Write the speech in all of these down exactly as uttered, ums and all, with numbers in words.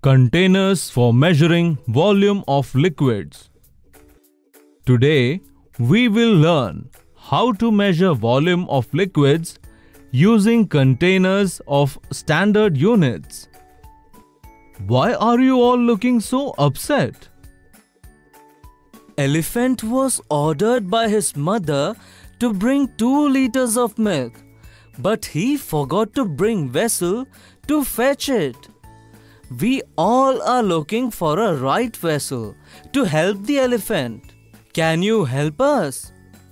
Containers for measuring volume of liquids. Today, we will learn how to measure volume of liquids using containers of standard units. Why are you all looking so upset? Elephant was ordered by his mother to bring two liters of milk, but he forgot to bring vessel to fetch it. We all are looking for a right vessel to help the elephant. Can you help us?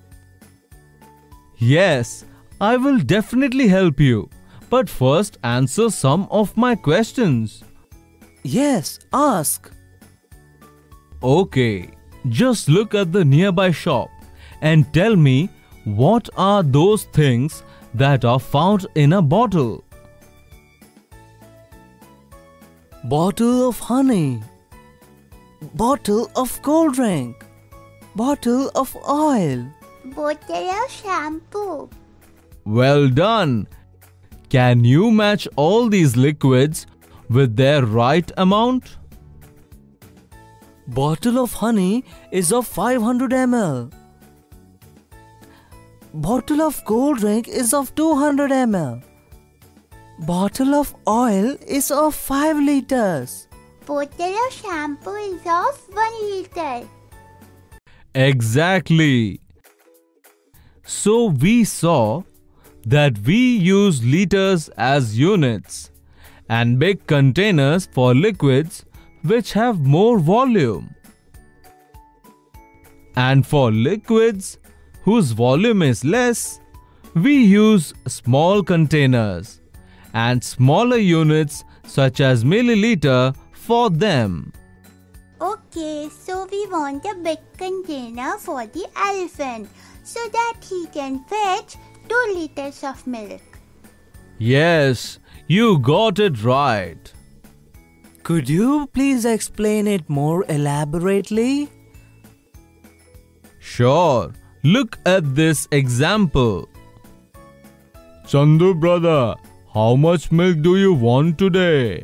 Yes, I will definitely help you. But first answer some of my questions. Yes, ask. Okay, just look at the nearby shop and tell me what are those things that are found in a bottle. Bottle of honey, bottle of cold drink, bottle of oil, bottle of shampoo. Well done! Can you match all these liquids with their right amount? Bottle of honey is of five hundred milliliters. Bottle of cold drink is of two hundred milliliters. Bottle of oil is of five liters. Bottle of shampoo is of one liter. Exactly. So we saw that we use liters as units and big containers for liquids which have more volume. And for liquids whose volume is less, we use small containers and smaller units such as milliliter for them. Okay, so we want a big container for the elephant so that he can fetch two liters of milk. Yes, you got it right. Could you please explain it more elaborately? Sure. Look at this example. Chandu brother, how much milk do you want today?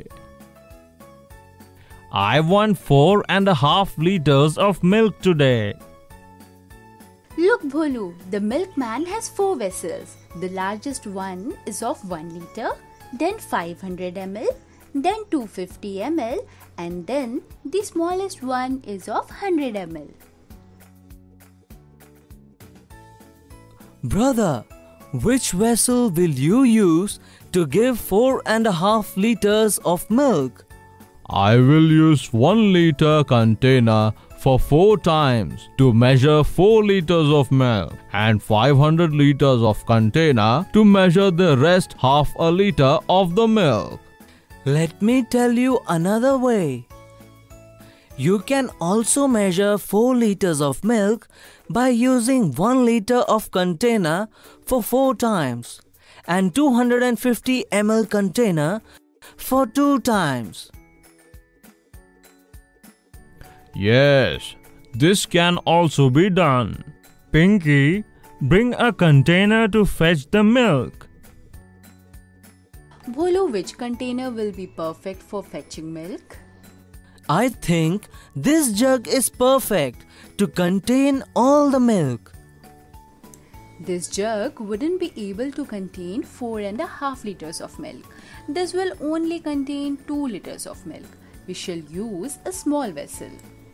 I want four and a half liters of milk today. Look Bholu, the milkman has four vessels. The largest one is of one liter, then five hundred milliliters, then two hundred fifty milliliters, and then the smallest one is of one hundred milliliters. Brother, which vessel will you use to give four and a half liters of milk? I will use one liter container for four times to measure four liters of milk and five hundred liters of container to measure the rest half a liter of the milk. Let me tell you another way. You can also measure four liters of milk by using one liter of container for four times and two hundred fifty milliliter container for two times. Yes, this can also be done. Pinky, bring a container to fetch the milk. Bholu, which container will be perfect for fetching milk? I think this jug is perfect to contain all the milk. This jug wouldn't be able to contain four and a half liters of milk. This will only contain two liters of milk. We shall use a small vessel.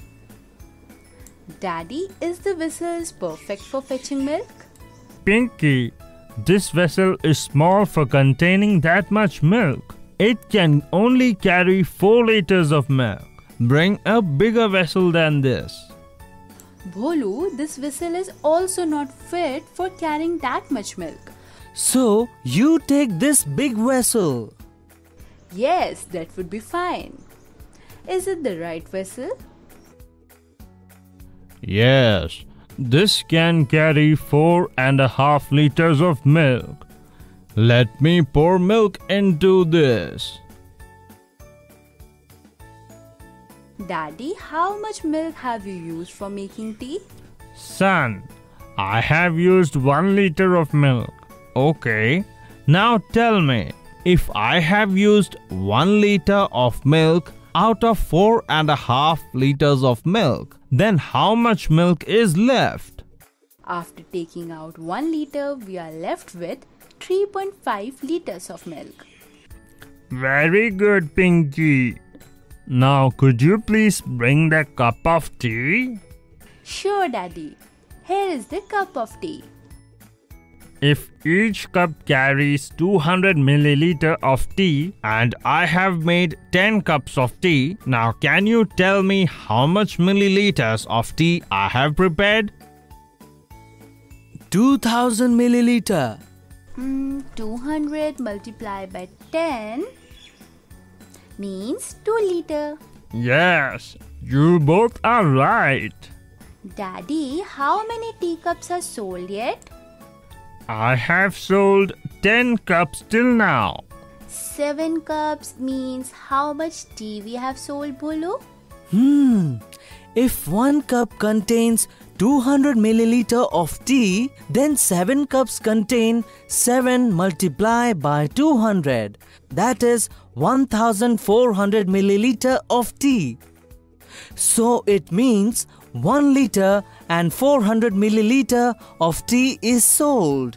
Daddy, is the vessel perfect for fetching milk? Pinky, this vessel is small for containing that much milk. It can only carry four liters of milk. Bring a bigger vessel than this. Bholu, this vessel is also not fit for carrying that much milk. So, you take this big vessel. Yes, that would be fine. Is it the right vessel? Yes, this can carry four and a half liters of milk. Let me pour milk into this. Daddy, how much milk have you used for making tea? Son, I have used one liter of milk. Okay, now tell me, if I have used one liter of milk, out of four and a half liters of milk. Then how much milk is left? After taking out one liter, we are left with three point five liters of milk. Very good, Pinky. Now, could you please bring the cup of tea? Sure, Daddy. Here is the cup of tea. If each cup carries two hundred milliliters of tea and I have made ten cups of tea, now can you tell me how much milliliters of tea I have prepared? two thousand milliliter. Mm, two hundred multiplied by ten means two liter. Yes, you both are right. Daddy, how many teacups are sold yet? I have sold ten cups till now. Seven cups means how much tea we have sold, Bholu? Hmm. If one cup contains two hundred milliliter of tea, then seven cups contain seven multiplied by two hundred. That is one thousand four hundred milliliter of tea. So it means one liter and four hundred milliliter of tea is sold.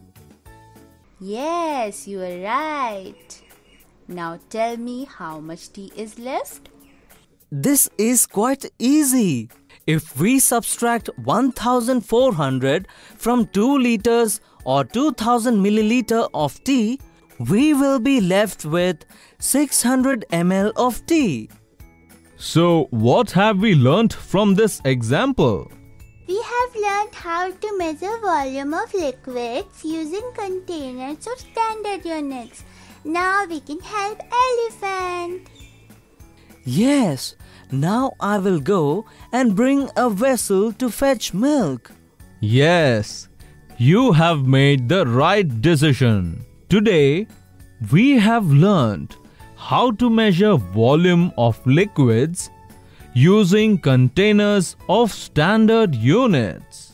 Yes, you are right. Now tell me how much tea is left? This is quite easy. If we subtract one thousand four hundred from two liters or two thousand milliliter of tea, we will be left with six hundred milliliters of tea. So, what have we learnt from this example? We have learned how to measure volume of liquids using containers or standard units. Now we can help elephant. Yes, now I will go and bring a vessel to fetch milk. Yes, you have made the right decision. Today, we have learned how to measure volume of liquids using containers of standard units.